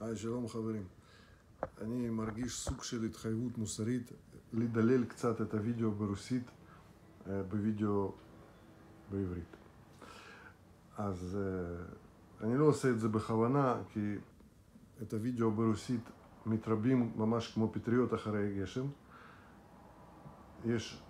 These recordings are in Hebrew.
שלום חברים. אני מרגיש סוג של התחייבות מוסרית לדלל קצת את הוידאו ברוסית בוידאו בעברית. אז אני לא עושה את זה בכוונה, כי את הוידאו ברוסית מתרבים ממש כמו פטריות אחרי גשם. יש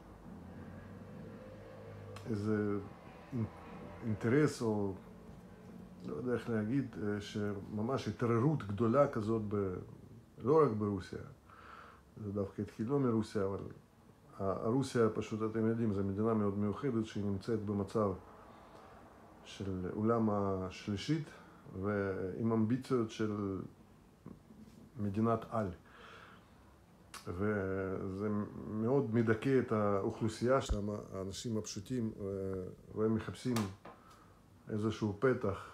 איזה אינטרס, או לא יודע איך להגיד, שממש התעוררות גדולה כזאת, לא רק ברוסיה, זה דווקא התחיל לא מרוסיה, אבל רוסיה פשוט, אתם יודעים, זו מדינה מאוד מיוחדת שהיא נמצאת במצב של עולם השלישית ועם אמביציות של מדינת על. וזה מאוד מדכא את האוכלוסייה שם, האנשים הפשוטים, והם מחפשים איזשהו פתח,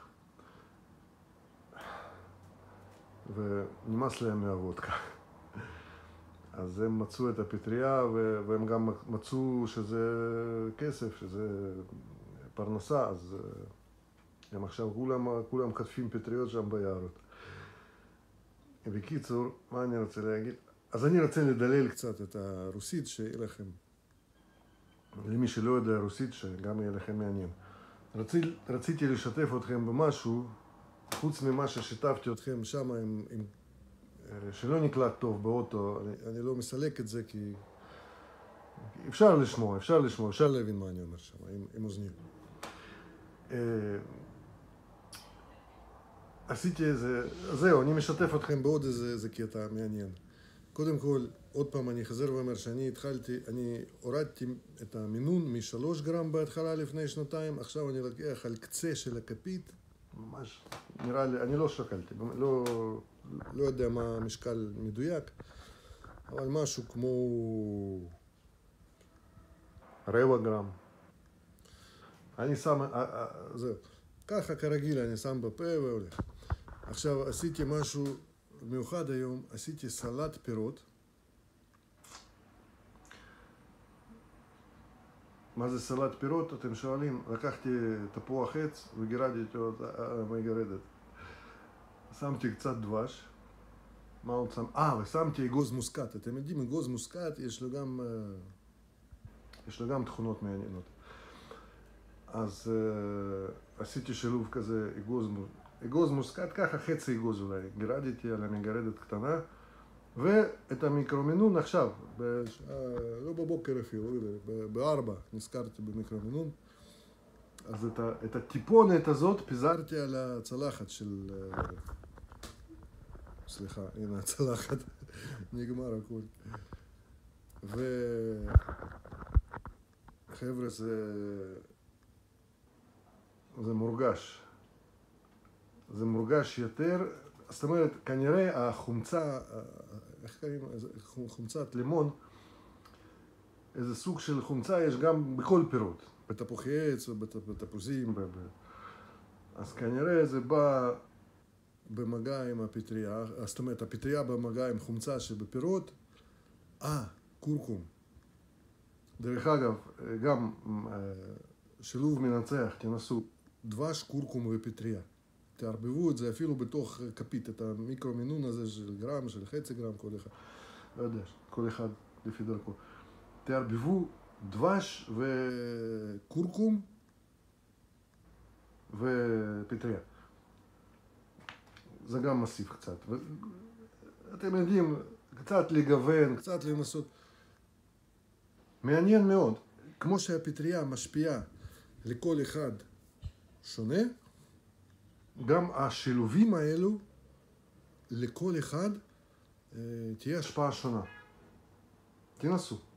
ונמאס להם מהוודקה. אז הם מצאו את הפטריה, והם גם מצאו שזה כסף, שזה פרנסה, אז הם עכשיו כולם כתפים פטריות שם ביערות. בקיצור, מה אני רוצה להגיד? אז אני רוצה לדלל קצת את הרוסית, שיהיה לכם, למי שלא יודע רוסית, שגם יהיה לכם מעניין. רציתי לשתף אתכם במשהו, חוץ ממה ששיתפתי אתכם שם, שלא נקלט טוב באוטו. אני לא מסלק את זה, כי אפשר לשמוע, אפשר להבין מה אני אומר שם, עם אוזניות. עשיתי איזה, זהו, אני משתף אתכם בעוד איזה קטע מעניין. קודם כל, עוד פעם אני חזר ואומר שאני הורדתי את המינון מ3 גרם בהתחלה לפני שנתיים, עכשיו אני לוקח על קצה של הכפית, ממש נראה לי, אני לא שקלתי, לא יודע מה המשקל מדויק, אבל משהו כמו 1/4 גרם. אני שם, זהו, ככה כרגיל אני שם בפה והולך. עכשיו עשיתי משהו מיוחד היום, עשיתי סלט פירות. מה זה סלט פירות? אתם שואלים? לקחתי תפוח עץ וגירדתי אותו מגרדת. שמתי קצת דבש. מה עוד שם? ושמתי אגוז מוסקת. אתם יודעים, אגוז מוסקת יש לו גם תכונות מעניינות. אז עשיתי שילוב כזה אגוז מוסקת, ככה חצי אגוז אולי. גירדתי על המגרדת קטנה. ואת המיקרומינון עכשיו, לא בבוקר אפילו, ב4 נזכרתי במיקרומינון. אז את הטיפונת הזאת פיזרתי על הצלחת של... סליחה, הנה הצלחת, נגמר הכל. וחבר'ה, זה מורגש. זה מורגש יותר, זאת אומרת, כנראה החומצה, איך קוראים? חומצת לימון, איזה סוג של חומצה יש גם בכל פירות, בתפוחי עץ ובתפוזים, אז כנראה זה בא במגע עם הפטריה, זאת אומרת, הפטריה במגע עם חומצה שבפירות, קורקום. דרך אגב, גם שילוב מנצח, תנסו דבש, קורקום ופטריה. תערבבו את זה אפילו בתוך כפית, את המיקרומינון הזה של גרם, של חצי גרם, כל אחד. לא יודע, כל אחד לפי דרכו. תערבבו דבש וקורקום ופטריה. זה גם מוסיף קצת. אתם יודעים, קצת לגוון, קצת לנסות. מעניין מאוד. כמו שהפטריה משפיעה לכל אחד שונה, גם השילובים האלו, לכל אחד תהיה השפעה שונה. תנסו.